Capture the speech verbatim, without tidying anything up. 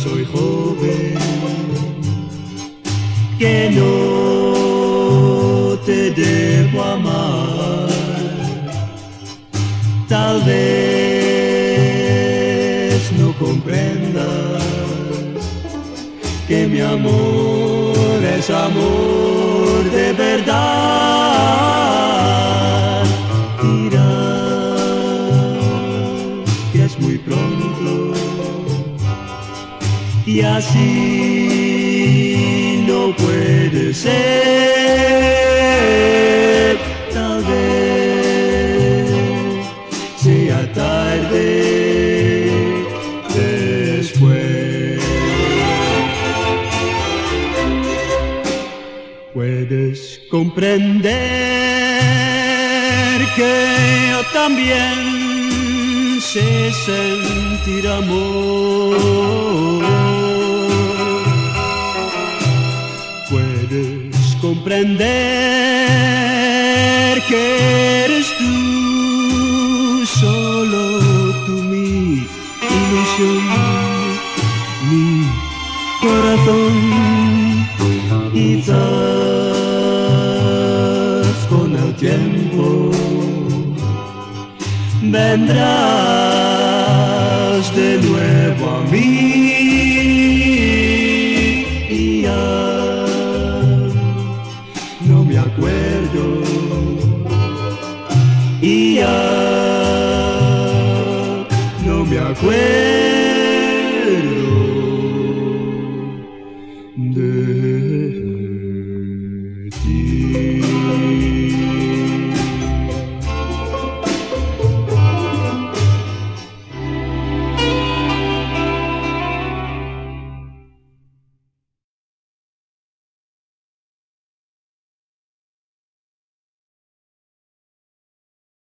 soy joven, que no te debo amar. Tal vez no comprendas que mi amor es amor de verdad. Dirás que es muy pronto y así no puede ser. Tal vez sea tarde después. Puedes comprender que yo también sé sentir amor. Puedes comprender que eres tú, solo tú, mi ilusión, mi corazón. Quizás con el tiempo vendrás de nuevo a mí y ya no me acuerdo, y ya no me acuerdo.